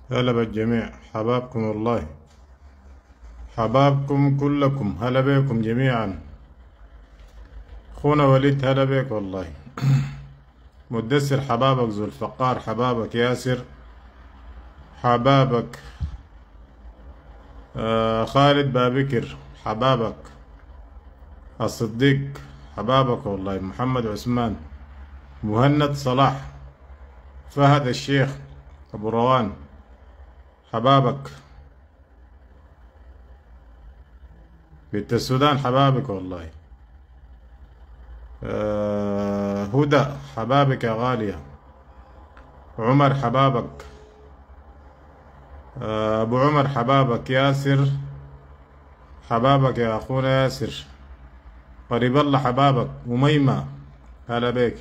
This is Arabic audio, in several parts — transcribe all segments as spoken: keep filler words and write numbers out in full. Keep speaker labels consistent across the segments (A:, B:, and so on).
A: هلا بالجميع، حبابكم والله، حبابكم كلكم، هلا بكم جميعا. اخونا وليد هلا بك والله. مدثر حبابك، ذو الفقار حبابك، ياسر حبابك، آه خالد بابكر حبابك، الصديق حبابك والله، محمد عثمان، مهند صلاح، فهد الشيخ، ابو روان حبابك، بنت السودان حبابك والله، آه هدى حبابك يا غالية، عمر حبابك، آه أبو عمر حبابك، ياسر حبابك يا أخونا ياسر، قريب الله حبابك، أميمة هلا بك،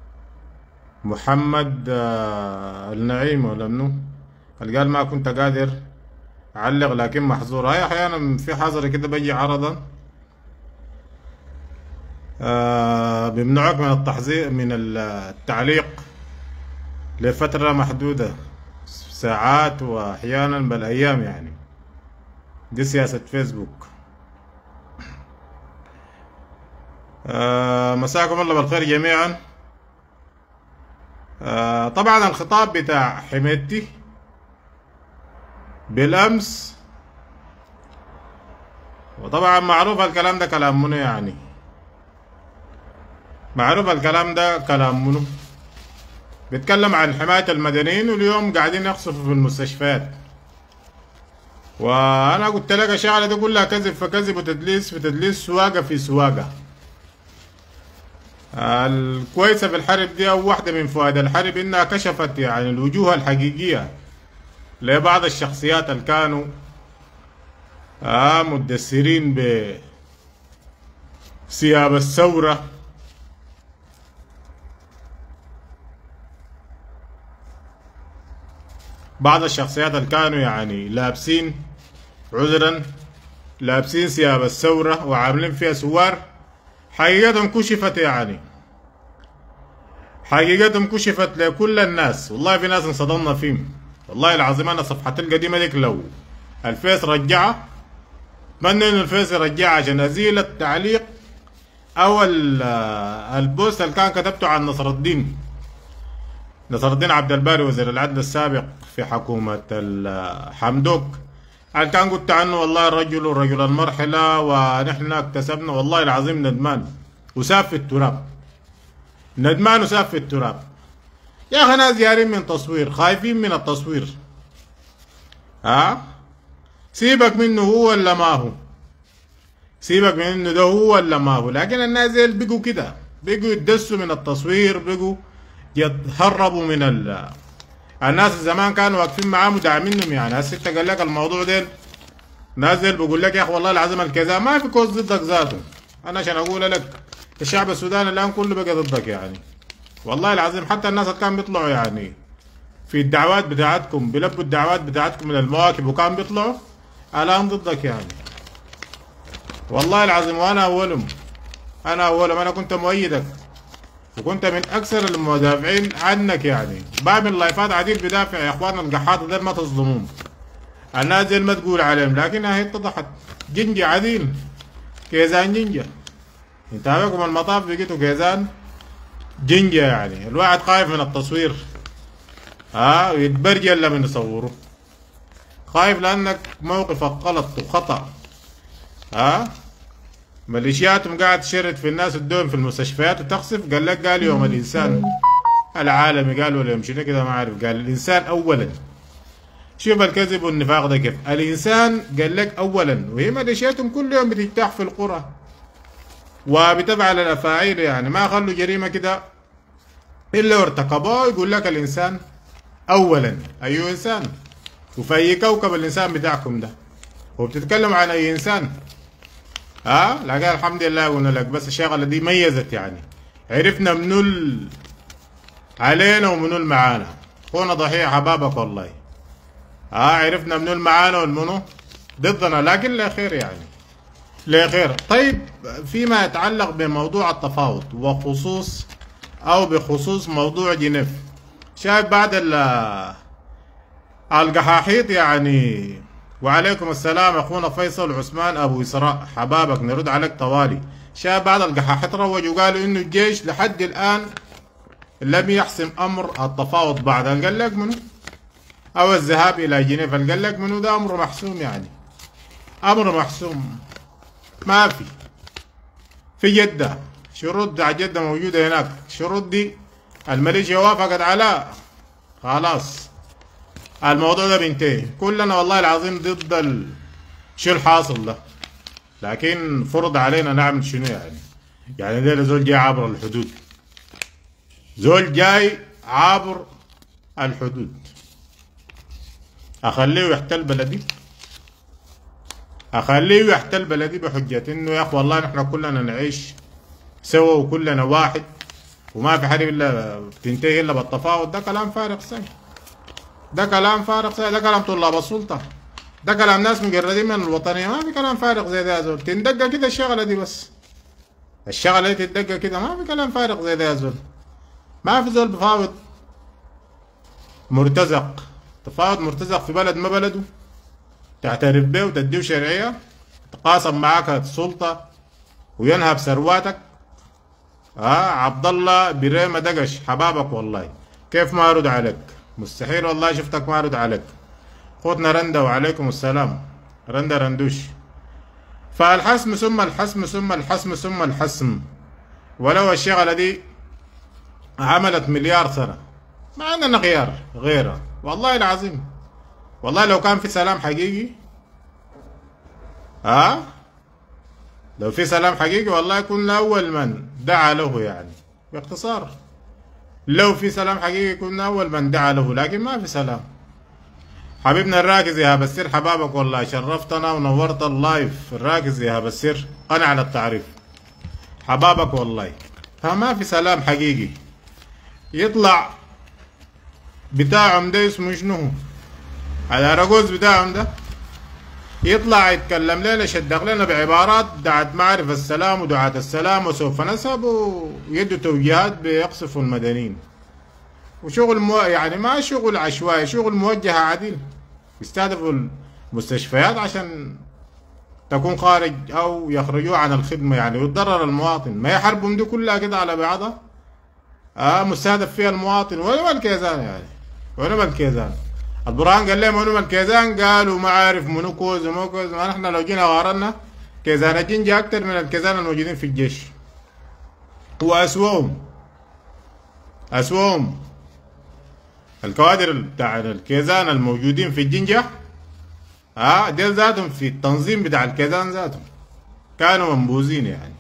A: محمد آه النعيم ولا منو اللي قال ما كنت قادر أعلق لكن محظور. هاي أحيانا في حظر كده بيجي عرضا آه بيمنعك من التحذير من التعليق لفترة محدودة، ساعات وأحيانا بل أيام، يعني دي سياسة فيسبوك. آه مساكم الله بالخير جميعا. آه طبعا الخطاب بتاع حميدتي بالأمس، وطبعا معروف الكلام ده كلام منو، يعني معروف الكلام ده كلام منو، بيتكلم عن حماية المدنيين، واليوم قاعدين يقصفوا في المستشفيات. وانا قلت لك الشغله دي كلها كذب فكذب وتدليس في تدليس، سواقه في سواقه. الكويسه في الحرب دي او واحده من فوائد الحرب انها كشفت يعني الوجوه الحقيقيه لبعض الشخصيات اللي كانوا آه مدثرين بثياب الثوره، بعض الشخصيات اللي كانوا يعني لابسين عذرا لابسين ثياب الثورة وعاملين فيها سوار، حقيقتهم كشفت، يعني حقيقتهم كشفت لكل الناس. والله في ناس انصدمنا فيهم، والله العظيم. انا صفحتي القديمة ديك لو الفيس رجعها، اتمنى انه الفيس يرجعها عشان ازيل التعليق او البوست اللي كان كتبته عن نصر الدين نصر الدين عبد الباري وزير العدل السابق في حكومة حمدوك، اللي كان قلت عنه والله الرجل رجل المرحلة ونحن اكتسبنا. والله العظيم ندمان وساب في التراب، ندمان وساب في التراب. يا اخي ناس جارين من تصوير، خايفين من التصوير. ها سيبك منه هو ولا ما هو، سيبك من انه ده هو ولا ما هو، لكن الناس ديل بقوا كده، بقوا يدسوا من التصوير، بقوا يتهربوا من ال الناس زمان كانوا واقفين معاه مدعمينهم. يعني هسه انت قال لك الموضوع ده نازل بقول لك يا اخي والله العظيم الكذا ما في كوز ضدك ذاته. انا عشان اقول لك الشعب السوداني الان كله بقى ضدك، يعني والله العظيم. حتى الناس اللي كانوا بيطلعوا يعني في الدعوات بتاعتكم، بيلبوا الدعوات بتاعتكم من المواكب وكانوا بيطلعوا، الان ضدك يعني والله العظيم. وانا اولهم، انا اولهم، انا كنت مؤيدك وكنت من اكثر المدافعين عنك، يعني بعمل لايفات عديد بدافع يا اخوانا القحاطه ديل ما تظلمون، الناس ديل ما تقول عليهم، لكن هي اتضحت جنجة عديل، كيزان جنجة. انتهاكم المطاف بقيتوا كيزان جنجة، يعني الواحد خايف من التصوير، ها ويتبرجل لمن يصوره، خايف لانك موقفك غلط وخطأ. ها ميليشياتهم قاعد تشرد في الناس الدوم في المستشفيات وتقصف. قال لك قال يوم الانسان العالمي، قال ولا يمشي كده ما عارف، قال الانسان اولا. شوف الكذب والنفاق ده كيف. الانسان قال لك اولا، وهي ميليشياتهم كل يوم بتجتاح في القرى وبتفعل الافاعيل، يعني ما خلوا جريمه كده الا ارتكبوها. يقول لك الانسان اولا، اي انسان، وفي اي كوكب الانسان بتاعكم ده، وبتتكلم عن اي انسان. ها أه؟ لكن الحمد لله قلنا لك بس الشغله دي ميزت، يعني عرفنا منو ال... علينا ومنو معانا. خونا ضحيه حبابك والله. ها أه؟ عرفنا منو معانا ومنو ضدنا، لكن لا خير، يعني لا خير. طيب فيما يتعلق بموضوع التفاوض وخصوص او بخصوص موضوع جنيف، شايف بعد ال القحاحيط يعني. وعليكم السلام اخونا فيصل عثمان ابو اسراء، حبابك نرد عليك طوالي. شايف بعض القحاحيط روجوا قالوا انه الجيش لحد الان لم يحسم امر التفاوض بعد. قال لك منو؟ او الذهاب الى جنيف. قال لك منو؟ ده امر محسوم يعني. امر محسوم ما في. في جدة شروط بتاع جدة موجودة هناك، شروط دي الماليشيا وافقت على خلاص الموضوع ده بينتهي. كلنا والله العظيم ضد ال... شو الحاصل ده، لكن فرض علينا نعمل شنو يعني؟ يعني ده زول جاي عبر الحدود، زول جاي عبر الحدود، اخليه يحتل بلدي؟ اخليه يحتل بلدي بحجة انه يا اخي والله نحن كلنا نعيش سوا وكلنا واحد وما في حرب الا بتنتهي الا بالتفاوض؟ ده كلام فارغ ساي، ده كلام فارغ ساي، ده كلام طلاب السلطة، ده كلام ناس مجردين من الوطنية. ما في كلام فارغ زي ده يا زول. تندقى كده الشغلة دي بس، الشغلة دي تندقى كده، ما في كلام فارغ زي ده يا زول. ما في زول بفاوض مرتزق، تفاوض مرتزق في بلد ما بلده، تعترف به وتديه شرعية، تقاسم معاك السلطة وينهب ثرواتك. اه عبد الله بريمة دقش، حبابك والله. كيف ما ارد عليك؟ مستحيل والله شفتك ما ارد عليك. خوتنا رندا وعليكم السلام. رندا رندوش. فالحسم ثم الحسم ثم الحسم ثم الحسم. ولو الشغلة دي عملت مليار سنة ما عندنا غيار غيرها والله العظيم. والله لو كان في سلام حقيقي، ها آه؟ لو في سلام حقيقي والله كنا أول من دعا له يعني. باختصار لو في سلام حقيقي كنا أول من دعا له، لكن ما في سلام. حبيبنا الراكز يا هاب السر، حبابك والله شرفتنا ونورت اللايف. الراكز يا هاب السر قنع على التعريف، حبابك والله. فما في سلام حقيقي. يطلع بتاعهم ده اسمه شنو؟ الأراجوز بتاعهم ده يطلع يتكلم لنا يشدق لنا بعبارات دعت معرفة السلام ودعاة السلام وسوف نسب ويدوا توجيهات بيقصفوا المدنيين. وشغل مو يعني ما شغل عشوائي، شغل موجه عديل. يستهدفوا المستشفيات عشان تكون خارج او يخرجوا عن الخدمة يعني ويتضرر المواطن. ما يحاربهم دي كلها كده على بعضها. اه مستهدف فيها المواطن. وين الكيزان يعني؟ وين الكيزان؟ البرهان قال لهم منو الكيزان؟ قالوا ما عارف منو كوز ومو كوز. ما نحن لو جينا غارنا كيزان الجنجة اكتر من الكيزان الموجودين في الجيش. واسوهم اسوهم الكوادر بتاع الكيزان الموجودين في الجنجة. ها آه ديل ذاتهم في التنظيم بتاع الكيزان ذاتهم كانوا منبوذين يعني،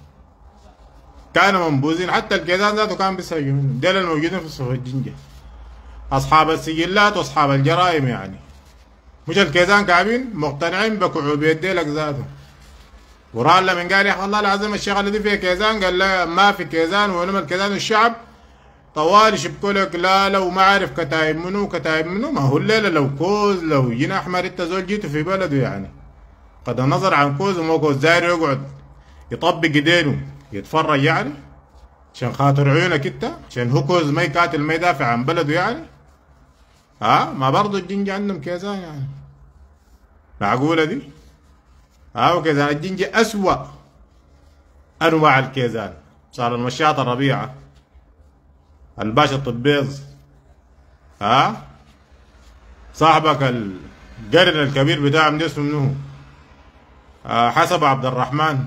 A: كانوا منبوذين. حتى الكيزان ذاته كان بيسجلوا منهم. ديل الموجودين في صف الجنجة اصحاب السجلات واصحاب الجرائم يعني. مش الكيزان كعبين مقتنعين بكعوبية ديلك ذاته. وران لمن قال يا اخي والله العظيم الشغله دي فيها كيزان، قال لا ما في كيزان وانما الكيزان الشعب طوالي شبكوا لك لا لو ما عارف كتايب منو كتايب منو. ما هو الليله لو كوز لو جينا احمر انت زول جيته في بلده يعني قد النظر عن كوز ومو كوز داير يقعد يطبق ايدينه يتفرج يعني عشان خاطر عيونك انت، عشان هو كوز ما يقاتل ما يدافع عن بلده يعني. ها آه ما برضه الجنجة عندهم كيزان يعني؟ معقولة دي؟ ها آه وكيزان الجنجة أسوأ أنواع الكيزان. صار المشاط الربيعة، الباشا الطبيز، ها آه صاحبك القرن الكبير بتاعهم ده اسمه منو؟ آه حسب عبد الرحمن.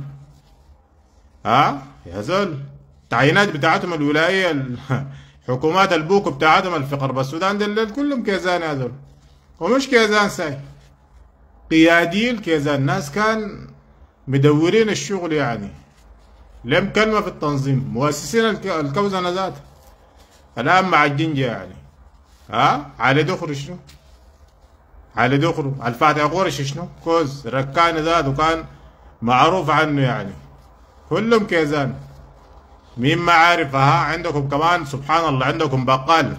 A: ها آه يا زول التعيينات بتاعتهم الولاية حكومات البوكو بتاعتهم اللي في غرب السودان دول كلهم كيزان يا زول. ومش كيزان ساي، قيادي الكيزان، ناس كان مدورين الشغل يعني، لم كلمة في التنظيم، مؤسسين الكوزنة ذاتها. الآن مع الجنجة يعني. ها علي دخرو شنو؟ علي دخرو الفاتح قرش شنو؟ كوز ركان ذاته كان معروف عنه يعني. كلهم كيزان. مين ما عارفها؟ عندكم كمان سبحان الله عندكم بقال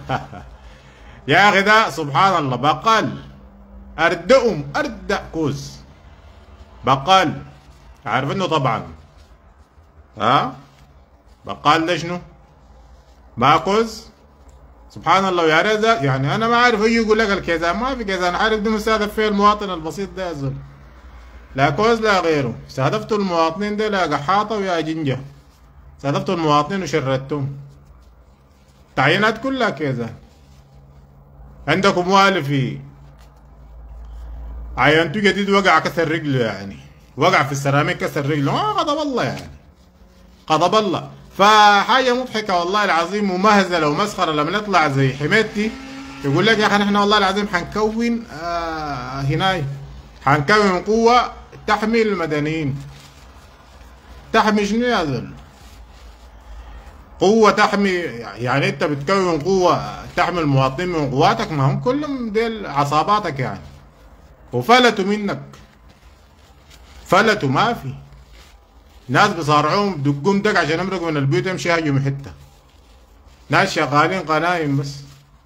A: يا اخي ده سبحان الله بقال اردئهم اردأ كوز بقال عارفينه طبعا. ها بقال ده شنو؟ ما كوز سبحان الله. يا ريت يعني انا ما عارف اي يقول لك الكيزان، ما في كيزان، عارف دي مستهدف فيه المواطن البسيط ده يا زول، لا كوز لا غيره. استهدفتوا المواطنين ده لا قحاطه ويا جنجه، استهدفتوا المواطنين وشردتهم. تعيينات كلها كيزان. عندكم والي في عينتو جديد وقع كسر رجله، يعني وقع في السيراميك كسر رجله، ما غضب الله يعني، غضب الله. فحاجه مضحكه والله العظيم ومهزله ومسخره لما نطلع زي حميدتي يقول لك يا اخي نحن والله العظيم حنكون آه هناي حنكون قوه تحمي المدنيين. تحمي شنو يا ذل؟ قوه تحمي يعني انت بتكون قوه تحمي المواطنين من قواتك؟ ما هم كلهم ديل عصاباتك يعني، وفلتوا منك، فلتوا ما في ناس بصارعوهم دقوم دق عشان يمرقوا من البيوت يمشي يهجموا حته، ناس شغالين قنايم بس،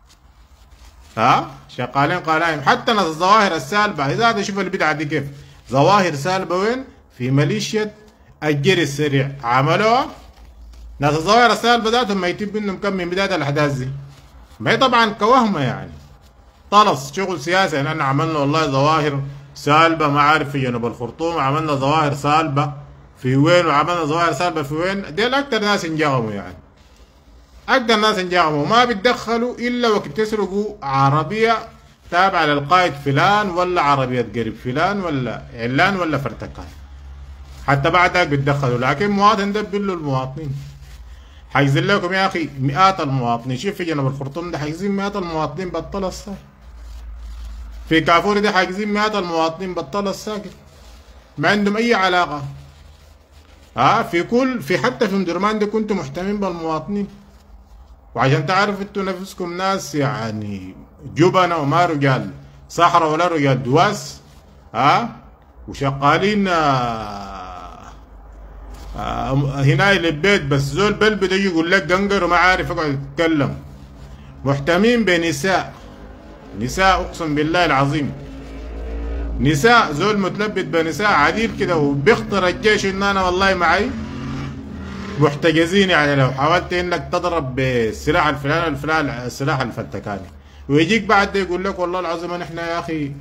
A: ها شغالين قنايم. حتى ناس الظواهر السالبه اذا هذا شوف البدعه دي كيف ظواهر سالبه وين؟ في ميليشيا الجري السريع عملوها. ناس الظواهر السالبه ذاتهم ميتين منهم كم من بدايه الاحداث دي، ما هي طبعا كوهمه يعني طلس شغل سياسي. يعني احنا عملنا والله ظواهر سالبه ما عارف في جنوب الخرطوم، عملنا ظواهر سالبه في وين، وعملنا ظواهر سالبه في وين. ديل اكتر ناس انجغموا يعني، اكتر ناس انجغموا ما بيتدخلوا الا وقت يسرقوا عربيه تابعه للقائد فلان، ولا عربيه قريب فلان، ولا علان، ولا فرتكان. حتى بعد ذاك بيتدخلوا، لكن مواطن ده بيقول له المواطنين حيزين لكم يا اخي مئات المواطنين. شوف في جنوب الخرطوم ده حيزين مئات المواطنين بطل الساكت، في كافوري ده حاجزين مئات المواطنين بطل الساكت، ما عندهم اي علاقه. ها في كل في حتى في مدرمان ده كنتوا محتمين بالمواطنين، وعشان تعرفوا انتوا نفسكم ناس يعني جبنة وما رجال صحراء ولا رجال دواس، ها وشغالين آه آه هنا للبيت بس. زول بلبد يجي يقول لك قنقر وما عارف يقعد يتكلم. محتمين بنساء، نساء اقسم بالله العظيم، نساء. زول متلبد بنساء عديل كده وبيخطر الجيش ان انا والله معي محتجزين. يعني لو حاولت انك تضرب بالسلاح الفلاني الفلاني السلاح الفلتكاني، ويجيك بعد ده يقول لك والله العظيم نحن يا اخي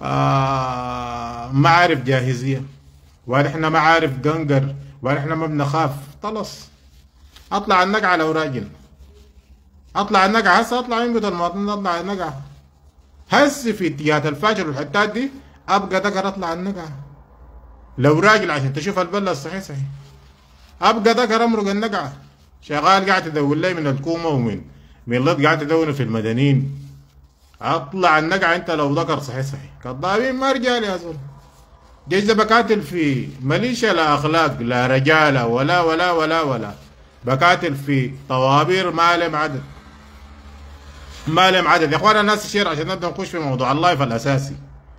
A: آه ما عارف جاهزيه، ونحن ما عارف قنقر، ونحن ما بنخاف. خلص اطلع النقعه لو راجل، اطلع النقعه هسه، اطلع ينقذ المواطنين، اطلع النقعه هسه في اتجاهات الفجر والحتات دي ابقى ذكر اطلع النقعه لو راجل عشان تشوف البله الصحيح صحيح. ابقى ذكر امرق النقعه شغال قاعد تدور لي من الكومه ومن من لط قاعد تدور في المدنيين. اطلع النقعه انت لو ذكر صحيح صحيح. كذابين ما رجال يا زول. جيش ده بقاتل في ماليشيا لا اخلاق لا رجاله ولا ولا ولا ولا، بقاتل في طوابير ما لهم عدد، ما لهم عدد. يا اخوانا الناس الشير عشان نبدا نخش في موضوع اللايف الاساسي.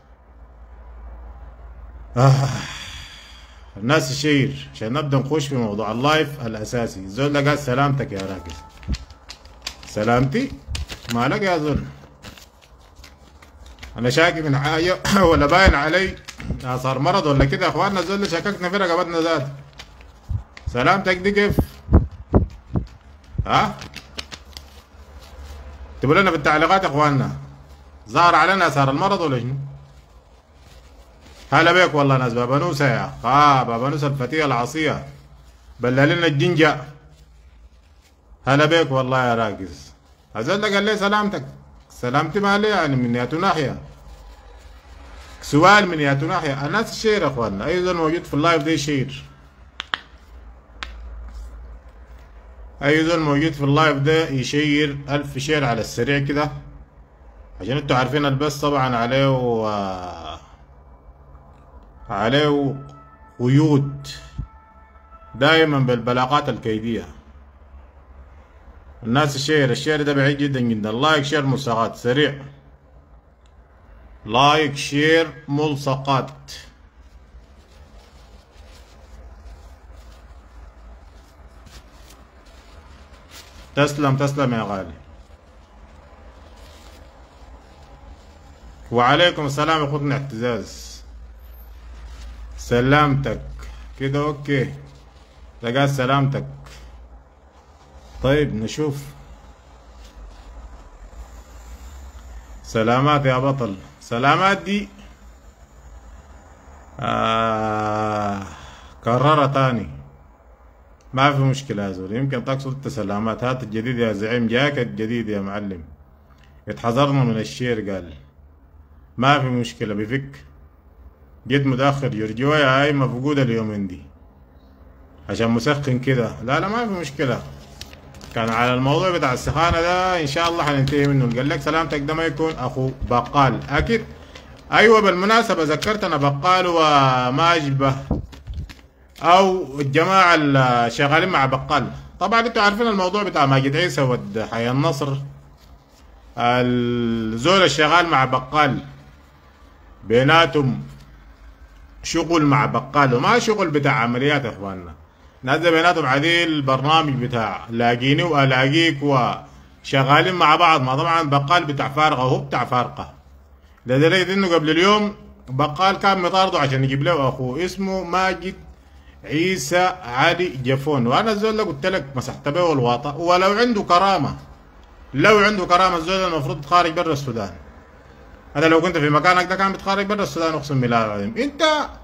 A: آه. الناس الشير عشان نبدا نخش في موضوع اللايف الاساسي. الزول ده قال سلامتك يا راجل. سلامتي؟ مالك يا زول؟ انا شاكي من حاجه ولا باين علي صار مرض ولا كده يا اخوانا؟ الزول ده شككنا في رقبتنا ذات. سلامتك دي كيف؟ ها؟ اكتبوا لنا في التعليقات يا اخوانا، ظهر علينا اثار المرض ولا شنو؟ هلا بيك والله ناس بابا نوسه يا اخ. اه بابا نوسه الفتيه العصيه بلل لنا الجنجه. هلا بيك والله يا راقص. الزول ده قال لي سلامتك. سلامتي مالي يعني من ياتو ناحيه؟ سؤال من ياتو ناحيه. الناس الشير يا اخوانا، اي زول موجود في اللايف ده يشير. اي زول موجود في اللايف ده يشير ألف شير على السريع كده، عشان انتوا عارفين البث طبعا عليه و... عليه قيود دائما بالبلاغات الكيدية. الناس الشير الشير ده بعيد جدا جدا. لايك شير ملصقات سريع، لايك شير ملصقات. تسلم تسلم يا غالي. وعليكم السلام يا اخوتنا اعتزاز. سلامتك كده اوكي. لقى سلامتك. طيب نشوف سلامات يا بطل. سلامات دي آه كررها تاني، ما في مشكلة يا زول. يمكن تقصد انت سلامات. هات الجديد يا زعيم، جاك الجديد يا معلم. اتحذرنا من الشير قال ما في مشكلة بفك. جيت متأخر جرجوية هاي مفقودة اليومين دي عشان مسخن كده. لا لا ما في مشكلة. كان على الموضوع بتاع السخانة ده ان شاء الله حننتهي منه. قال لك سلامتك ده ما يكون اخو بقال اكيد. ايوه بالمناسبة ذكرت انا بقال وماجبة او الجماعة اللي شغالين مع بقال. طبعا انتوا عارفين الموضوع بتاع ماجد عيسى ود حي النصر. الزول الشغال مع بقال بيناتهم شغل مع بقال وما شغل بتاع عمليات يا اخواننا. نازل بيناتهم عديل البرنامج بتاع لاقيني والاقيك وشغالين مع بعض. ما طبعا بقال بتاع فارقه وهو بتاع فارقه، لدرجه انه قبل اليوم بقال كان مطارده عشان يجيب له اخوه اسمه ماجد عيسى علي جفون. وانا الزول ده قلت لك مسحت به الواطه. ولو عنده كرامه، لو عنده كرامه الزول المفروض يتخارج برا السودان. انا لو كنت في مكانك ده كان بتخارج برا السودان اقسم بالله العظيم. انت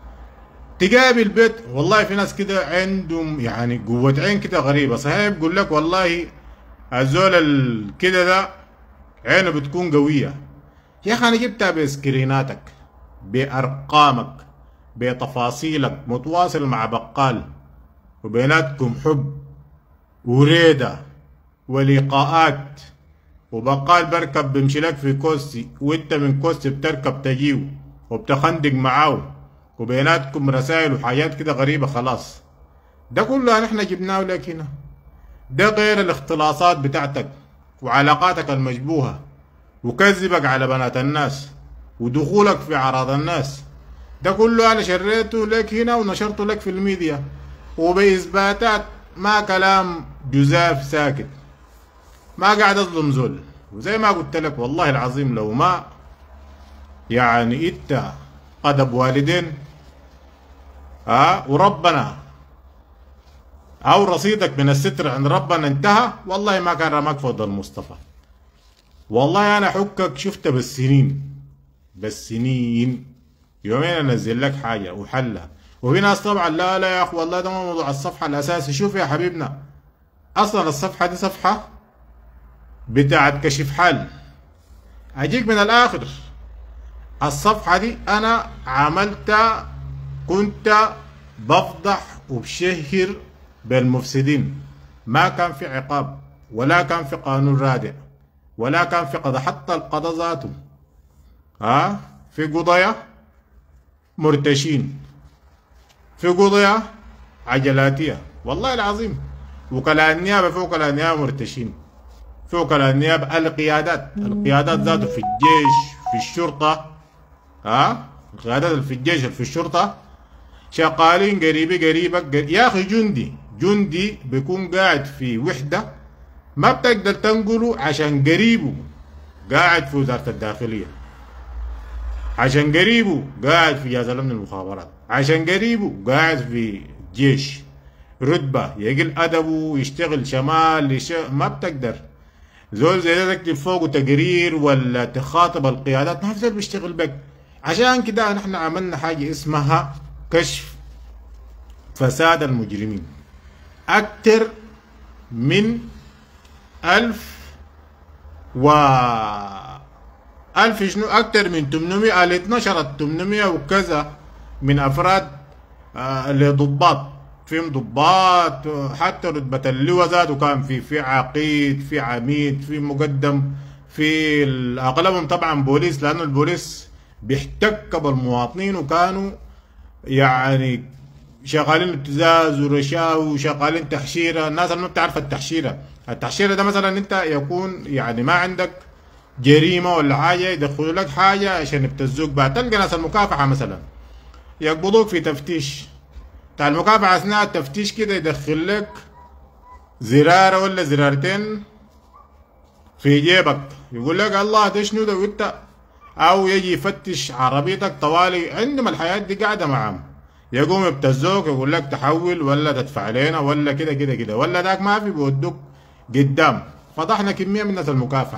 A: تقابل بيت والله في ناس كده عندهم يعني قوة عين كده غريبة. صحيح بقول لك والله الزول كده ده عينه بتكون قوية. يا اخي انا جبتها بسكريناتك بارقامك بتفاصيلك متواصل مع بقال وبيناتكم حب وريدة ولقاءات. وبقال بركب بمشي لك في كوستي وانت من كوستي بتركب تجيو وبتخندق معاه وبيناتكم رسائل وحاجات كده غريبة. خلاص ده كله نحن جبناه لك هنا. ده غير الاختلاصات بتاعتك وعلاقاتك المشبوهة وكذبك على بنات الناس ودخولك في أعراض الناس. ده كله أنا شريته لك هنا ونشرته لك في الميديا وبإثباتات، ما كلام جزاف ساكت. ما قاعد أظلم زول. وزي ما قلت لك والله العظيم لو ما يعني إنت قدب والدين ها أه وربنا او رصيدك من الستر عند ربنا انتهى، والله ما كان رماك فوق المصطفى. والله انا حكك شفت بالسنين بالسنين. يومين انزل لك حاجه وحلها. وفي ناس طبعا لا لا يا اخو والله ده ما موضوع الصفحه الاساسي. شوف يا حبيبنا اصلا الصفحه دي صفحه بتاعت كشف حال. اجيك من الاخر. الصفحه دي انا عملتها كنت بفضح وبشهر بالمفسدين. ما كان في عقاب ولا كان في قانون رادع ولا كان في قضاء. حتى القضاء ذاته ها أه؟ في قضايا مرتشين، في قضايا عجلاتية والله العظيم. وكلاء النيابة في وكلاء النيابة مرتشين، في وكلاء النيابة القيادات القيادات ذاته في الجيش في الشرطة ها أه؟ القيادات في الجيش في الشرطة شغالين قريبي قريبك. يا اخي جندي جندي بيكون قاعد في وحدة ما بتقدر تنقله عشان قريبه قاعد في وزارة الداخلية، عشان قريبه قاعد في جهاز الأمن المخابرات، عشان قريبه قاعد في جيش رتبة يقل أدبه يشتغل شمال يشتغل. ما بتقدر زول زي ده تكتب فوقه تقرير ولا تخاطب القيادات. ما في زول بيشتغل بك. عشان كده نحن عملنا حاجة اسمها كشف فساد المجرمين. أكتر من ألف و ألف شنو أكتر من ثمانمائة اللي اتنشرت ثمانمائة وكذا من أفراد آه اللي ضباط فيهم ضباط حتى رتبة اللواء ذاته كان في في عقيد في عميد في مقدم في أغلبهم طبعا بوليس لأنه البوليس بيحتك بالمواطنين وكانوا يعني شغالين ابتزاز ورشاوي وشغالين تحشيره. الناس اللي ما بتعرف التحشيره، التحشيره ده مثلا انت يكون يعني ما عندك جريمه ولا حاجه يدخلوا لك حاجه عشان يبتزوك بها. تلقى ناس المكافحه مثلا يقبضوك في تفتيش بتاع المكافحه، اثناء التفتيش كده يدخل لك زراره ولا زرارتين في جيبك يقول لك الله ده شنو ده وانت، او يجي يفتش عربيتك طوالي. عندهم الحياة دي قاعدة معاهم يقوم يبتزوك يقول لك تحول ولا تدفع لنا ولا كده كده كده ولا داك ما في بيودوك قدام. فضحنا كمية من الناس المكافحة.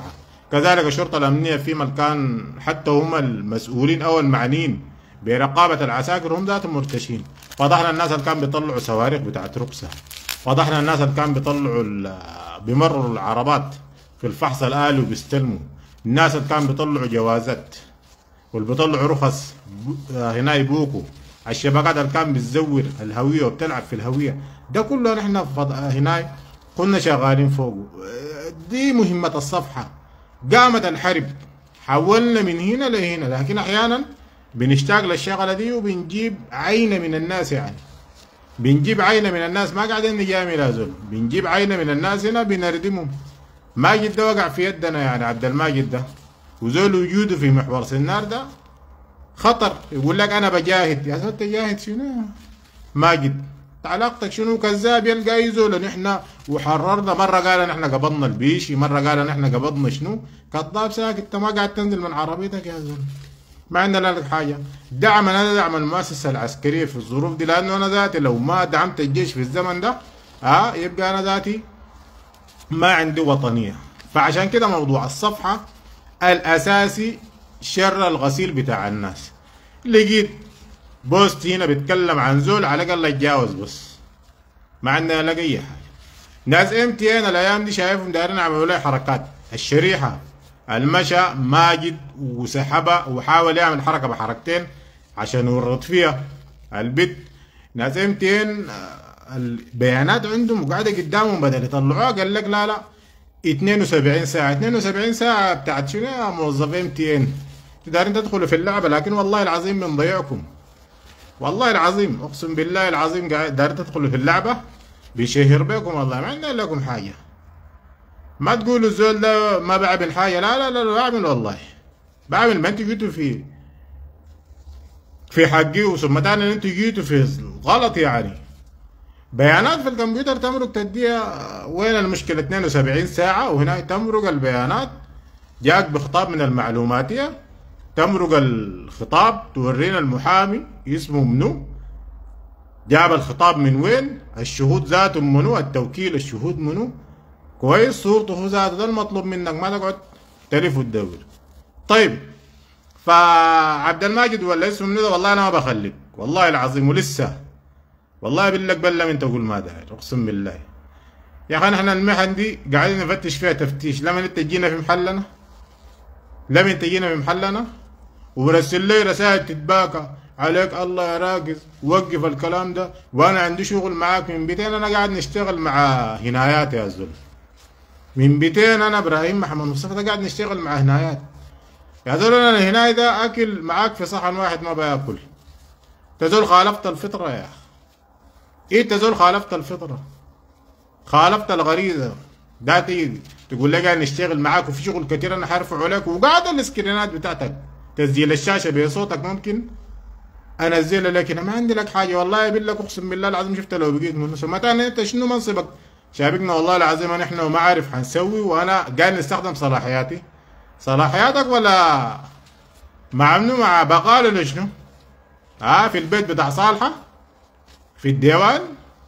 A: كذلك الشرطة الأمنية في مكان حتى هم المسؤولين أو المعنيين برقابة العساكر هم ذاتهم مرتشين. فضحنا الناس اللي كانوا بيطلعوا صواريخ بتاعت ركسة، فضحنا الناس اللي كانوا بيطلعوا بيمرروا العربات في الفحص الآلي وبيستلموا، الناس اللي كانوا بيطلعوا جوازات واللي بيطلعوا رخص هنا يبوكوا، الشبكات اللي كان بتزور الهوية وبتلعب في الهوية، ده كله نحن هنا كنا شغالين فوقه. دي مهمة الصفحة. قامت الحرب حولنا من هنا لهنا، لكن احيانا بنشتاق للشغلة دي وبنجيب عينة من الناس، يعني بنجيب عينة من الناس، ما قاعدين نجامل هذول، بنجيب عينة من الناس هنا بنردمهم. ماجد ده وقع في يدنا، يعني عبد الماجد ده، وزول وجوده في محور سنار ده خطر. يقول لك انا بجاهد، يا زول تجاهد شنو؟ ماجد علاقتك شنو؟ كذاب يلقى يزول. نحن وحررنا، مره قال نحن قبضنا البيشي، مره قال نحن قبضنا شنو؟ كذاب ساكت، انت ما قاعد تنزل من عربيتك يا زول. ما عندنا لك حاجه. دعم انا دعم المؤسسه العسكريه في الظروف دي، لانه انا ذاتي لو ما دعمت الجيش في الزمن ده ها آه يبقى انا ذاتي ما عندي وطنيه. فعشان كده موضوع الصفحه الاساسي شر الغسيل بتاع الناس. لقيت بوست هنا بيتكلم عن زول على الاقل يتجاوز بس، ما عندنا لك اي حاجه. ناس ام تي ان الايام دي شايفهم دايرين يعملوا لي حركات. الشريحه المشى ماجد وسحبها وحاول يعمل حركه بحركتين عشان يورط فيها البت. ناس ام تي ان البيانات عندهم وقاعده قدامهم، بدل يطلعوها قال لك لا لا اثنين وسبعين ساعه. اثنين وسبعين ساعه بتاعت شنو يا موظف ام تي ان؟ دايرين تدخلوا في اللعبه، لكن والله العظيم بنضيعكم، والله العظيم اقسم بالله العظيم دايرين تدخلوا في اللعبه بيشهر بكم. والله ما عندنا لكم حاجه. ما تقولوا الزول ده ما بعمل حاجه، لا لا لا بعمل، والله بعمل. ما انتوا جيتوا في في حقي، وثم تاني انتوا جيتوا في غلط. يعني بيانات في الكمبيوتر تمرق تديها، وين المشكله؟ اثنين وسبعين ساعه وهنا تمرق البيانات. جاك بخطاب من المعلوماتيه، تمرق الخطاب تورينا المحامي اسمه منو، جاب الخطاب من وين، الشهود ذاتهم منو، التوكيل الشهود منو، كويس، صورته هو ذاته. ده المطلوب منك، ما تقعد تلف وتدور. طيب فعبد الماجد ولا اسمه منو ده، والله انا ما بخليك والله العظيم، ولسه والله بالله قبل من تقول ما داير، اقسم بالله يا اخي. نحن المحن دي قاعدين نفتش فيها تفتيش. لما انت تجينا في محلنا، لما انت تجينا في محلنا ورسل لي رسائل تتباكى عليك، الله يا راقص وقف الكلام ده، وانا عندي شغل معاك من بيتين. انا قاعد نشتغل مع هنايات يا زول، من بيتين انا ابراهيم محمد مصطفى ده قاعد نشتغل مع هنايات يا زول. انا الهناي ده اكل معاك في صحن واحد ما باكل. تزول خالفت الفطره يا اخي، انت زول خالفت الفطره، خالفت الغريزه. ده تيجي تقول لي قاعد نشتغل معاك وفي شغل كتير انا حرفع عليك، وقاعد السكرينات بتاعتك تسجيل الشاشه بصوتك ممكن انزلها، لكن ما عندي لك حاجه. والله بالله اقسم بالله العظيم شفت لو بقيت منصب ما تاني انت شنو منصبك؟ شابكنا والله العظيم نحن وما عارف حنسوي، وانا قاعد نستخدم صلاحياتي. صلاحياتك ولا مع منو؟ مع بقال ولا شنو؟ ها آه في البيت بتاع صالحه في الديوان.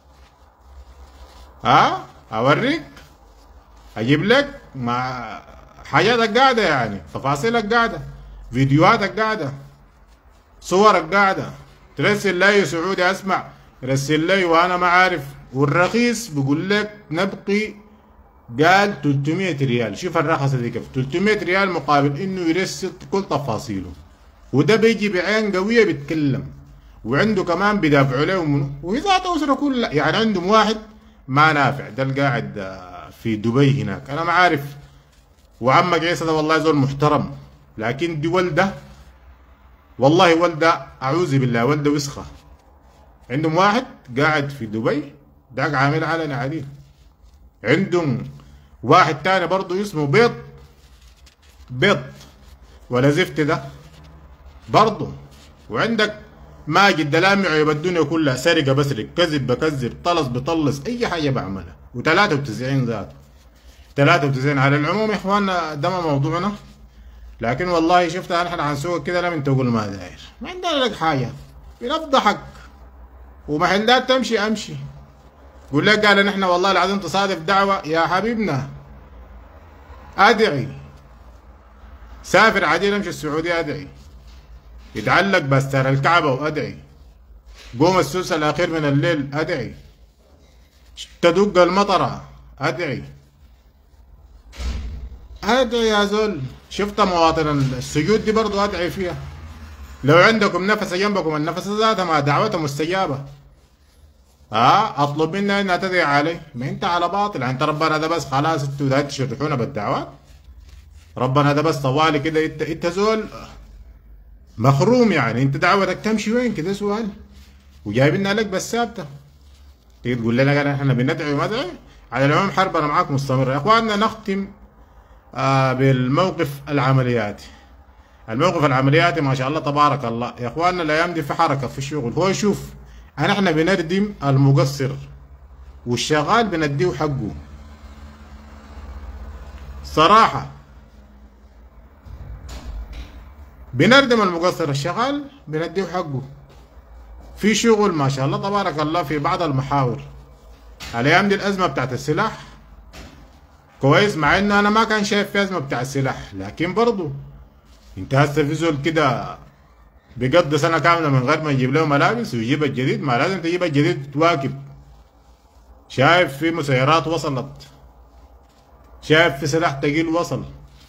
A: ها آه اوريك، اجيب لك مع حاجاتك قاعده، يعني تفاصيلك قاعده، فيديوهاتك قاعده، صورك قاعده. ترسل لي سعودي اسمع، رسل لي وانا ما عارف. والرخيص بيقول لك نبقي قال ثلاثمية ريال. شوف الرخص دي كيف، ثلاثمية ريال مقابل انه يرسل كل تفاصيله. وده بيجي بعين قويه بيتكلم، وعنده كمان بيدافعوا له منه، وإذا أسرة كلها. يعني عندهم واحد ما نافع ده القاعد في دبي هناك، انا ما عارف. وعمك عيسى ده والله زول محترم، لكن دي ولده والله ولده اعوذ بالله، ولده وسخه. عندهم واحد قاعد في دبي ده عامل علني عليه. عندهم واحد تاني برضه اسمه بيض بيض ولا زفت ده برضه. وعندك ماجد ده لامع يبقى الدنيا كلها سرقه بسرق، كذب بكذب، طلس بطلس، اي حاجه بعملها. وثلاثة وتسعين ذات ثلاثة وتسعين. على العموم يا اخواننا ده ما موضوعنا، لكن والله شفتها نحن حنسوق كده لمن تقول ما داير، ما عندنا لك حاجه، بنفضحك ومحلات تمشي امشي. قول لك قال نحن والله العظيم تصادف دعوه يا حبيبنا، ادعي سافر عديل امشي السعودية ادعي، يتعلق باستار الكعبة وادعي، قوم السوس الاخير من الليل ادعي، تدق المطرة ادعي ادعي يا زول. شفت مواطن السجود دي برضو ادعي فيها. لو عندكم نفس جنبكم النفس ذاتها ما دعوتها مستجابة. ها اطلب منها انها تدعي علي، ما انت على باطل. انت ربنا ده بس خلاص انتوا ده تشرحونا بالدعوات. ربنا ده بس طوالي كده انت انت زول مخروم يعني. انت دعوتك تمشي وين كده سؤال؟ وجايبينها لك بس ثابته. تيجي تقول لنا احنا بندعي وما ندعي؟ على العموم حربنا معاك مستمره يا اخواننا. نختم آه بالموقف العملياتي. الموقف العملياتي ما شاء الله تبارك الله يا اخواننا. الايام دي في حركه في الشغل. هو شوف انا احنا بنردم المقصر والشغال بنديه حقه صراحه. بنردم المقصر الشغال بنديه حقه. في شغل ما شاء الله تبارك الله في بعض المحاور. الايام دي الازمه بتاعت السلاح كويس، مع انه انا ما كان شايف في ازمه بتاع السلاح، لكن برضه انت هسه في زول كده بيقضي سنه كامله من غير ما يجيب له ملابس ويجيب الجديد. ما لازم تجيب الجديد تواكب. شايف في مسيرات وصلت، شايف في سلاح تقيل وصل.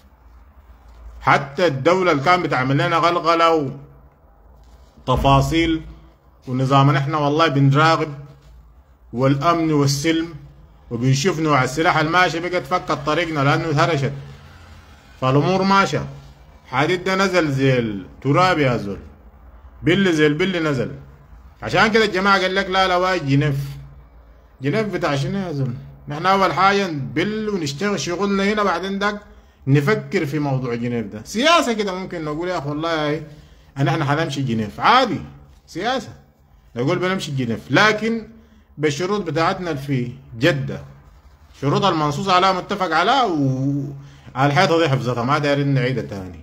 A: حتى الدولة اللي كان بتعمل لنا غلغلة وتفاصيل ونظامنا احنا والله بنراقب والامن والسلم وبنشوف نوع السلاح الماشي بقت فكت طريقنا لانه اتهرشت. فالامور ماشيه. حديد ده نزل زي التراب يا زول، بل زي البل نزل. عشان كده الجماعه قال لك لا لا واي جنيف. جنيف بتاع شنو يا زول؟ نحن اول حاجه نبل ونشتغل شغلنا هنا، بعدين داك نفكر في موضوع جنيف ده. سياسه كده ممكن نقول يا اخي والله هاي ان احنا حنمشي جنيف عادي، سياسه نقول بنمشي جنيف، لكن بالشروط بتاعتنا في جده، شروط المنصوص عليها متفق عليها وعلى الحيطه دي حفظتها، ما دايرين نعيدها تاني.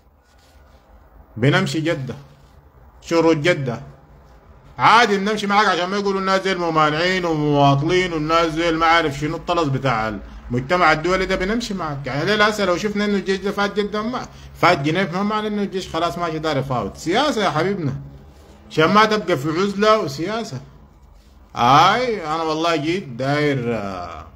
A: بنمشي جده، شروط جده عادي بنمشي معاك عشان ما يقولوا الناس زي الممانعين ومواطلين والناس زي ما عارف شنو الطلس بتاع المجتمع الدولي ده. بنمشي معاك يعني. ليه هسه لو شفنا انه الجيش ده فات جدا ما فات جنيف، ما معنى انه الجيش خلاص ماشي داري فاوت. سياسه يا حبيبنا عشان ما تبقى في عزله وسياسه. اي انا والله جيت داير آه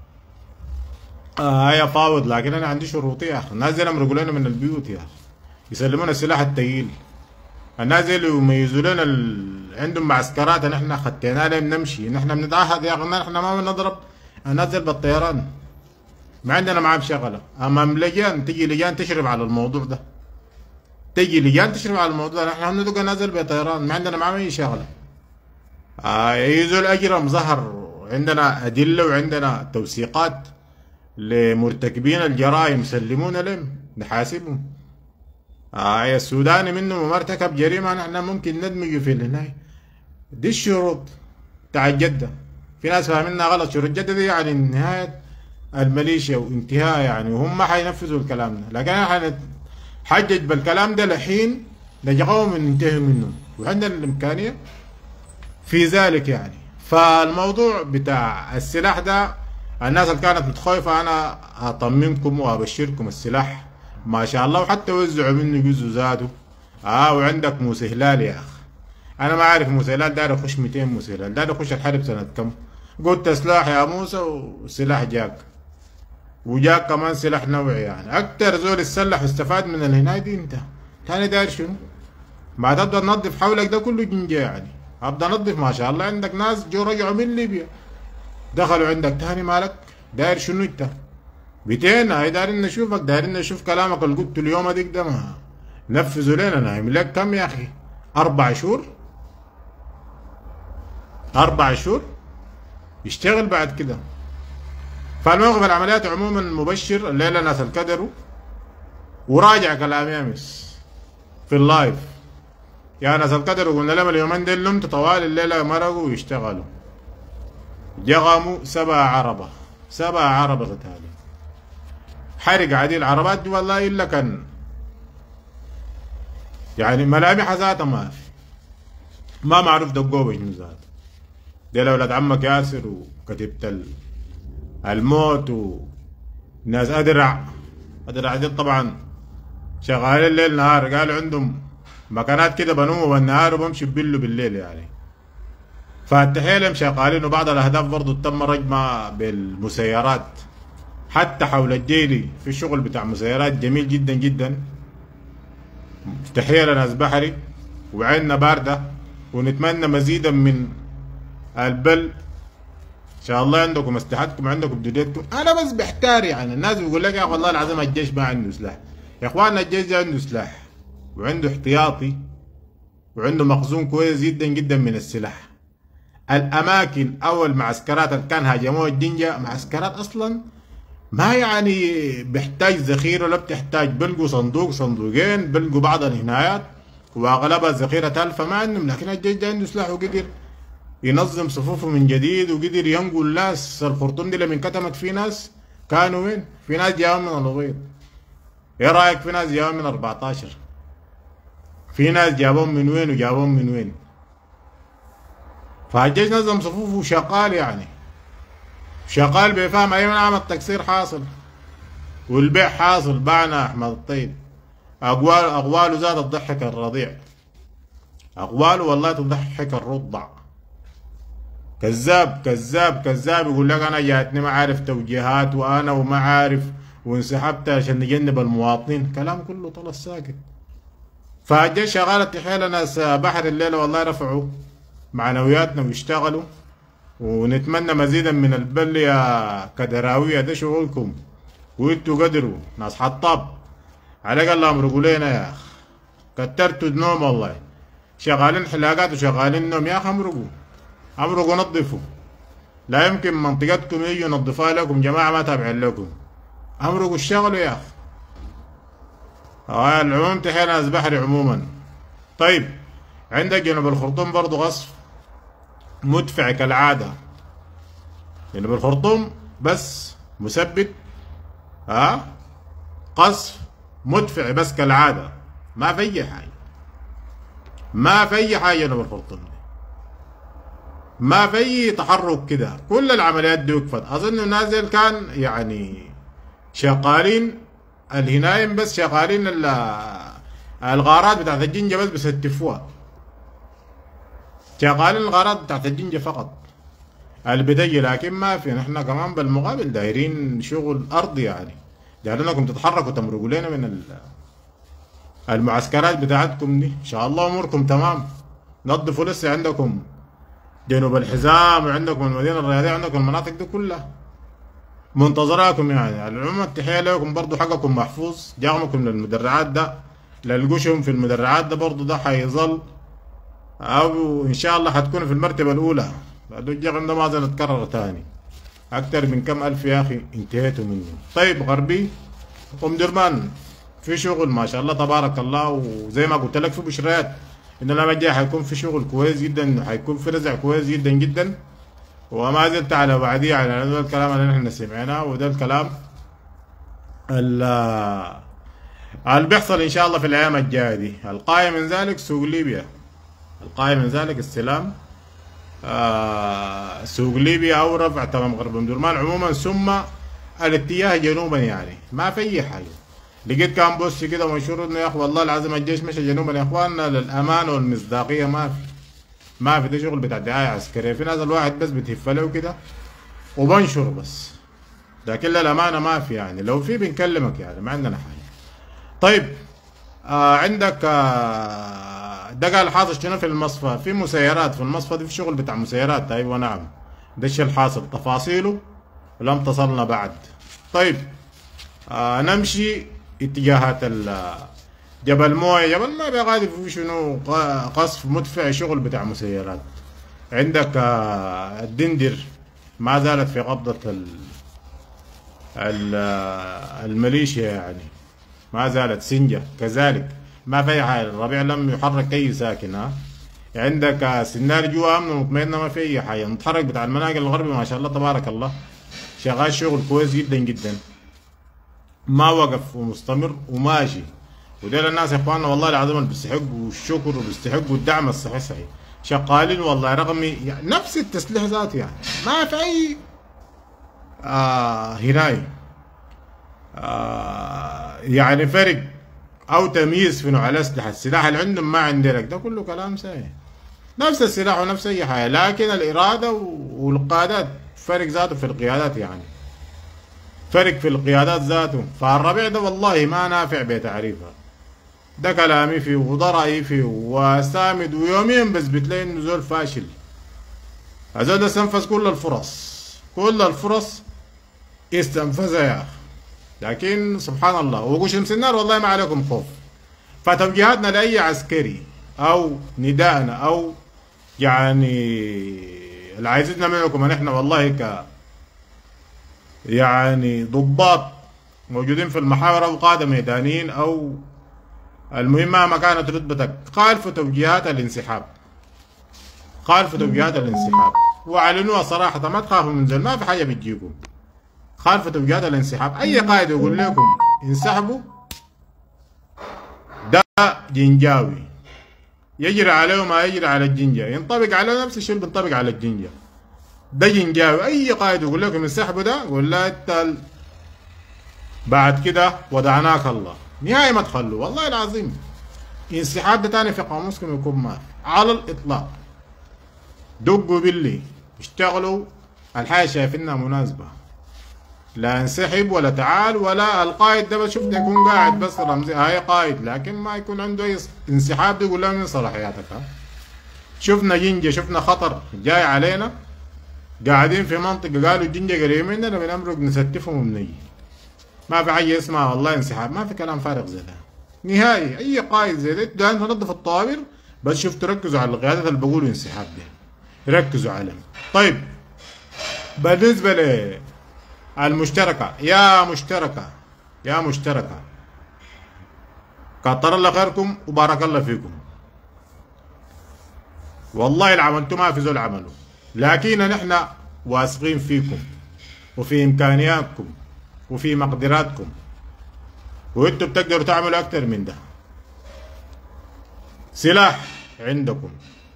A: آه يا فاوض، لكن انا عندي شروطي يا اخي. الناس دي يمرقوا لنا من البيوت يا اخي، يسلمونا السلاح الثقيل. الناس دي اللي يميزوا لنا ال... عندهم معسكرات نحن خدينا لهم نمشي. نحن بنتعهد يا اخي نحن ما بنضرب ننزل بالطيران، ما عندنا معاه شغله. اما لجان تجي لجان تشرف على الموضوع ده، تجي لجان تشرف على الموضوع ده، نحن بنبقى نازل بطيران ما عندنا معاه اي شغله. آه يزول اجرم ظهر عندنا ادله وعندنا توثيقات لمرتكبين الجرائم سلمونا لهم نحاسبهم. آه السوداني منه مرتكب جريمه نحن ممكن ندمجه في النهايه. دي الشروط بتاع جده. في ناس فاهمينها غلط. شروط جده دي يعني نهايه الميليشيا وانتهاء يعني، وهم ما حينفذوا الكلام ده، لكن احنا حنحجج بالكلام ده لحين نجعوهم ننتهي منه، وعندنا الامكانيه في ذلك يعني. فالموضوع بتاع السلاح ده الناس اللي كانت متخوفه انا هطمنكم وابشركم السلاح ما شاء الله، وحتى وزعوا منه جزء ذاته. اه وعندك موسى هلال يا اخي. انا ما عارف موسى هلال داير يخش مئتين موسى هلال داير يخش الحرب سنه كم؟ قلت سلاح يا موسى وسلاح جاك، وجاك كمان سلاح نوعي يعني. اكتر زول اتسلح واستفاد من الهنايه دي انت. تاني داير شنو؟ ما تبدا تنظف حولك ده كله جنجه يعني. ابدا نظف ما شاء الله. عندك ناس جو رجعوا من ليبيا دخلوا عندك تاني، مالك داير شنو انت؟ مئتين هاي دايرين نشوفك، دايرين نشوف كلامك اللي قلته اليوم اديك ده. ما نفذوا لنا. نايم لك كم يا اخي؟ اربع شهور اربع شهور يشتغل بعد كده. فالموقف العمليات عموما مبشر. الليله ناس الكدروا وراجع كلامي امس في اللايف يا ناس القدر، وقلنا لهم اليومين دول نمت طوال الليله مرقوا ويشتغلوا. جغموا سبع عربه سبع عربه قتالي حرق عادي. العربات دي والله الا كان يعني ملامح ذاتها ما في، ما معروف دقوه بشنو ذاته. دي لولاد عمك ياسر وكتبت الموت وناس ادرع ادرع دي طبعا شغالين ليل نهار، قالوا عندهم مكانات كده بنوموا بالنهار وبمشي ببلوا بالليل يعني. فالتحية لهم شغالين. وبعض الأهداف برضو تم رجمها بالمسيرات، حتى حول الجيلي في شغل بتاع مسيرات جميل جدا جدا. تحية لناس بحري وعيننا باردة، ونتمنى مزيدا من البل. ان شاء الله عندكم اسلحتكم، عندكم بديتكم. انا بس بحتار يعني، الناس بيقول لك يا اخي والله العظيم الجيش ما عنده سلاح. يا اخواننا الجيش ده عنده سلاح وعنده احتياطي وعنده مخزون كويس جدا جدا من السلاح. الاماكن او المعسكرات اللي كان هاجموها الجنجة معسكرات اصلا ما يعني بيحتاج ذخيره ولا بتحتاج، بلقوا صندوق صندوقين، بلقوا بعض الهنايات واغلبها ذخيره تالفه ما عندهم. لكن الجيش ده عنده سلاح وقدر ينظم صفوفه من جديد وقدر ينقل الناس. الخرطوم دي لما انكتمت في ناس كانوا وين؟ في ناس جاوا من الغيط. ايه رايك في ناس جاوا من أربعتاشر؟ في ناس جابهم من وين وجابهم من وين؟ فالجيش نظم صفوفه شغال يعني، شغال بيفهم اي نعم. التكسير حاصل والبيع حاصل. باعنا احمد الطيب اقوال اقواله زاد تضحك الرضيع، اقواله والله تضحك الرضع. كذاب كذاب كذاب. يقول لك انا جاتني ما عارف توجيهات وانا وما عارف وانسحبت عشان نجنب المواطنين. كلام كله طلع ساكت. فالجيش شغال. التحية ناس بحر الليله والله رفعوا معنوياتنا ويشتغلوا، ونتمنى مزيدا من البل يا كدراوية. ده شغلكم وانتوا قدروا. ناس حطاب على الاقل امرقوا لينا يا اخ، كترتوا النوم والله. شغالين حلاقات وشغالين نوم يا اخ. امرقوا امرقوا نظفوا. لا يمكن منطقتكم يجوا ينظفوها لكم جماعه ما تابعين لكم. امرقوا اشتغلوا يا اخ. آه العموم تحية ناس بحري عموما. طيب عندك جنوب الخرطوم برضو غصف مدفع كالعاده. جنوب الخرطوم بس مثبت ها آه؟ قصف مدفع بس كالعاده، ما في اي حاجه، ما في اي حاجه. جنوب الخرطوم ما في اي تحرك كده، كل العمليات دي وقفت. اظن نازل كان يعني شغالين الهنايم بس، شغالين الغارات بتاعت الجنجة بس بيستفوها، شغالين الغارات بتاعت الجنجة فقط البدية. لكن ما في، نحن كمان بالمقابل دايرين شغل ارضي يعني، دايرين انكم تتحركوا تمرقوا لنا من المعسكرات بتاعتكم دي. ان شاء الله اموركم تمام. نظفوا لسه عندكم جنوب الحزام وعندكم المدينة الرياضية، عندكم المناطق دي كلها منتظراكم يعني. العموم التحية لكم برضو، حقكم محفوظ. جامكم للمدرعات ده للقشم في المدرعات ده برضو ده حيظل، او ان شاء الله حتكون في المرتبة الاولى. بعد الجغم ده ما زال يتكرر تاني. اكتر من كم الف يا اخي انتهيتوا منه. طيب غربي ام درمان في شغل ما شاء الله تبارك الله، وزي ما قلت لك في بشريات ان العام الجاي حيكون في شغل كويس جدا، حيكون في رزع كويس جدا جدا. وما زلت على وعدي على هذا الكلام اللي نحن سمعناه، وده الكلام اللي بيحصل ان شاء الله في الايام الجايه دي. القائم من ذلك سوق ليبيا، القائم من ذلك استلام آه سوق ليبيا او رفع تمام غرب ام درمان عموما، ثم الاتجاه جنوبا يعني. ما في اي حاجه. لقيت كان بوست كده منشور انه يا اخي والله العظيم الجيش مشى جنوبا. يا اخواننا للامان والمصداقيه ما في، ما في. ده شغل بتاع دعايه عسكريه. في ناس الواحد بس بتهف له كده وبنشر بس، لكن للامانه ما في يعني. لو في بنكلمك يعني، ما عندنا حاجه. طيب آه عندك آه ده قال حاصل شنو في المصفى؟ في مسيرات في المصفى دي، في شغل بتاع مسيرات. ايوه نعم، ده الشيء الحاصل. تفاصيله لم تصلنا بعد. طيب آه نمشي اتجاهات جبل مويه. جبل مويه بيغادي في شنو؟ قصف مدفع شغل بتاع مسيرات. عندك آه الدندر ما زالت في قبضة ال ال الميليشيا يعني، ما زالت. سنجة كذلك ما في حال. الربيع لم يحرك اي ساكن. ها عندك آه سنار جوا امن مطمئنة ما في اي حاجة. المتحرك بتاع المناقل الغربي ما شاء الله تبارك الله شغال شغل كويس جدا جدا، ما وقف ومستمر وماشي. وديل الناس يا اخواننا والله العظيم اللي بيستحقوا الشكر وبيستحقوا الدعم الصحي صحيح. شغالين والله رغم يعني نفس التسليح ذاته يعني، ما في اي آه هناي آه يعني فرق او تمييز في نوع الاسلحه، السلاح اللي عندهم ما عندي لك، ده كله كلام ساي. نفس السلاح ونفس اي حاجه، لكن الاراده والقادات فرق ذاته في القيادات، يعني فرق في القيادات ذاته. فالربيع ده والله ما نافع بتعريفها، ده كلامي فيه وده رايي فيه وسامد، ويوميا بثبت لي انه زول فاشل. الزول ده استنفذ كل الفرص، كل الفرص استنفذها يا اخي. لكن سبحان الله، وقوش شمس النار والله ما عليكم خوف. فتوجيهاتنا لاي عسكري او نداءنا او يعني اللي عايزيننا معكم ان احنا والله ك يعني ضباط موجودين في المحاور او قاده ميدانيين او المهم مهما كانت رتبتك، خالفوا توجيهات الانسحاب، خالفوا توجيهات الانسحاب واعلنوها صراحه، ما تخافوا من زول، ما في حاجه بتجيكم. خالفوا توجيهات الانسحاب، اي قائد يقول لكم انسحبوا ده جنجاوي، يجري عليه ما يجري على الجنجة، ينطبق عليه نفس الشيء اللي بينطبق على الجنجة، ده جنجاوي. اي قائد يقول لكم انسحبوا ده قول له انت بعد كده ودعناك الله، نهاية ما تخلوا والله العظيم. انسحاب ده تاني في قاموسكم يكون ما في على الاطلاق. دقوا باللي اشتغلوا الحاجة شايفينها مناسبة، لا انسحب ولا تعال ولا القائد ده شفت يكون قاعد بس رمزي هاي قائد، لكن ما يكون عنده اي انسحاب. دي يقول لهم من صلاحياتك. ها شفنا جنجة، شفنا خطر جاي علينا، قاعدين في منطقة قالوا الجنجة قريب مننا، بنمرق نستفهم وبنجي. ما في حاجة اسمها والله انسحاب، ما في كلام فارغ زي ده نهائي. اي قائد زي ده ده تنظف الطوابر بس شفتوا ركزوا على القيادات اللي بقولوا انسحاب ده، ركزوا عليهم. طيب بالنسبة ل المشتركة، يا مشتركة يا مشتركة كتر الله خيركم وبارك الله فيكم. والله اللي عملتوا ما في زول عمله، لكن نحن واثقين فيكم وفي امكانياتكم وفي مقدراتكم، وانتوا بتقدروا تعملوا اكتر من ده. سلاح عندكم،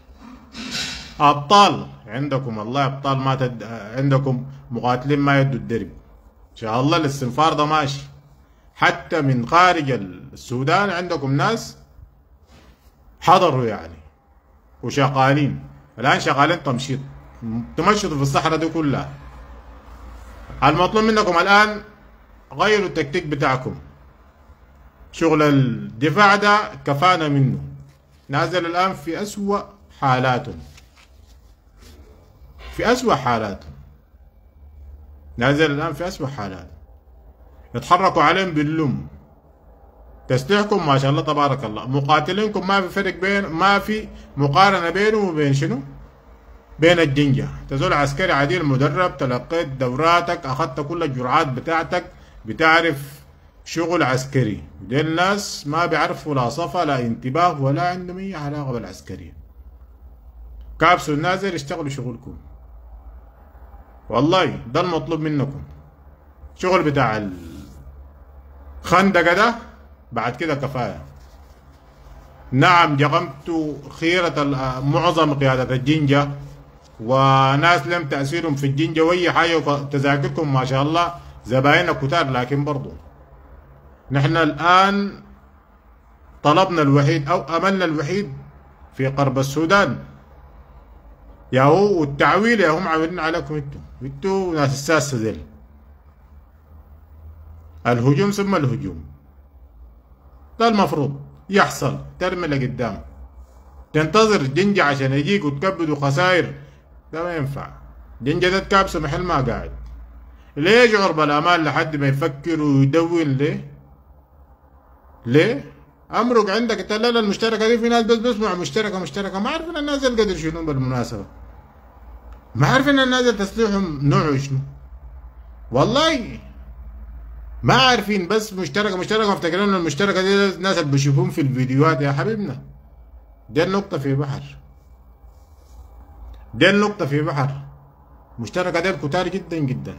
A: ابطال عندكم، والله ابطال ما تد... عندكم مقاتلين ما يدوا الدرب ان شاء الله. الاستنفار ده ماشي، حتى من خارج السودان عندكم ناس حضروا يعني وشغالين الان، شغالين تمشيط، تمشطوا في الصحراء دي كلها. المطلوب منكم الان غيروا التكتيك بتاعكم. شغل الدفاع ده كفانا منه، نازل الان في اسوأ حالاته، في أسوأ حالاته، نازل الآن في أسوأ حالاته. يتحركوا عليهم باللم. تسليحكم ما شاء الله تبارك الله، مقاتلينكم ما في فرق بين، ما في مقارنة بينه وبين شنو؟ بين الجنجة. تزول عسكري عديل مدرب، تلقيت دوراتك، أخذت كل الجرعات بتاعتك، بتعرف شغل عسكري. دي الناس ما بيعرفوا لا صفا لا انتباه ولا عندهم أي علاقة بالعسكرية. كابسوا النازل اشتغلوا شغلكم. والله ده المطلوب منكم. شغل بتاع الخندقة ده بعد كده كفاية. نعم جغمتوا خيرة معظم قيادة الجنجة وناس لم تأثيرهم في الجنجة وأي حاجة، تذاكركم ما شاء الله زبايننا كتار، لكن برضو نحن الآن طلبنا الوحيد أو أملنا الوحيد في قرب السودان يا هو والتعويل يا هم عاملين عليكم انتوا، انتوا ناس الساسة ذيل. الهجوم ثم الهجوم ده المفروض يحصل، ترمي لقدام تنتظر جنجة عشان يجيك وتكبدوا خسائر، ده ما ينفع. جنجة ده تكابسه محل ما قاعد، ليه يشعر بالامان لحد ما يفكر ويدون؟ ليه؟ ليه؟ امرق عندك انت. لا لا المشتركة دي في ناس بس بسمع مشتركة مشتركة، ما عارفين الناس القدر شنو بالمناسبة، ما عارفين الناس تسليحهم نوعه شنو، والله ما عارفين. بس مشتركة مشتركة مفتكرين ان المشتركة دي الناس اللي بيشوفون في الفيديوهات. يا حبيبنا دي النقطة في بحر، دي النقطة في بحر. مشتركة دي كتار جدا جدا،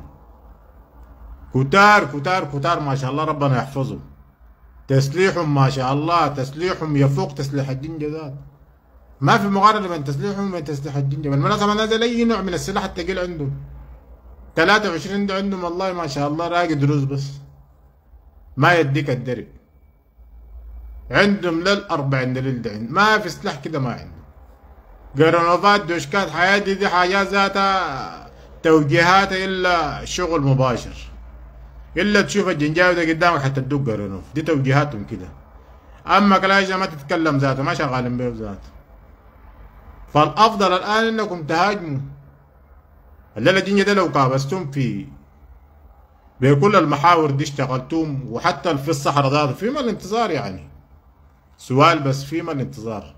A: كتار كتار كتار ما شاء الله، ربنا يحفظهم. تسليحهم ما شاء الله، تسليحهم يفوق تسليح الجنجة ذات، ما في مقارنة بين تسليحهم وبين تسليح الجنجة. بالمناسبة نازل أي نوع من السلاح الثقيل عندهم، ثلاثة وعشرين ده عندهم والله ما شاء الله راقد روز، بس ما يديك الدرب. عندهم للأربعين دليل ده، ما في سلاح كده ما عندهم. قرنوفات دوشكات حياتي دي حاجات ذاتها توجيهات إلا شغل مباشر، إلا تشوف الجنجاوي ده قدامك حتى تدق قرنوف، دي توجيهاتهم كده. أما كلاجة ما تتكلم ذاته، ما شغالين بيه ذاته. فالأفضل الآن إنكم تهاجموا الليلة الجنجة ده، لو كابستم في بكل المحاور دي اشتغلتم، وحتى في الصحراء ذاته فيما الانتظار يعني. سؤال بس، فيما الانتظار.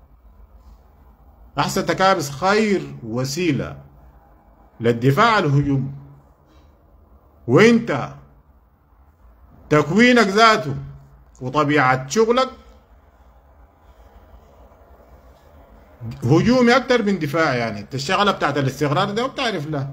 A: أحسن تكابس خير وسيلة للدفاع عن الهجوم، وانت تكوينك ذاته وطبيعة شغلك هجومي أكتر من دفاع. يعني انت الشغلة بتاعت الاستقرار ده بتعرف له،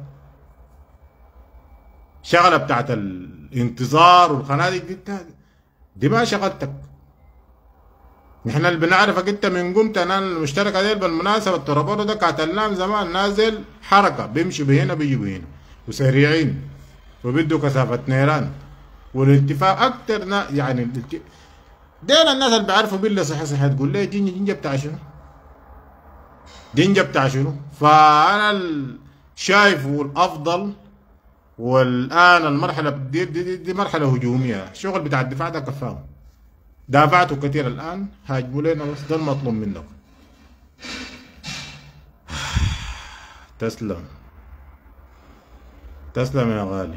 A: شغلة بتاعت الانتظار والخنادق دي دي ما شغلتك. نحن اللي بنعرفك انت من قمت. انا المشتركة دي بالمناسبة الترابورو ده كاتلنام زمان نازل حركة، بيمشي بهنا بيجي بهنا وسريعين وبيدوا كثافة نيران والانتفاع اكتر. نا يعني دين الناس اللي بيعرفوا بالله صحيح صحيح تقول لي جنجة جنجة بتاع شنو؟ جنجة بتاع شنو؟ فانا شايف والافضل، والان المرحلة دي, دي, دي, دي مرحلة هجومية. الشغل بتاع الدفاع ده كفاهم، دافعتوا كثير الان، هاجموا لنا بس، ده المطلوب منكم. تسلم تسلم يا غالي.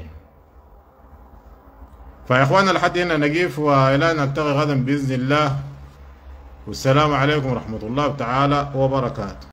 A: فيا اخوانا لحد هنا نقيف، والى نلتقي غدا باذن الله، والسلام عليكم ورحمه الله تعالى وبركاته.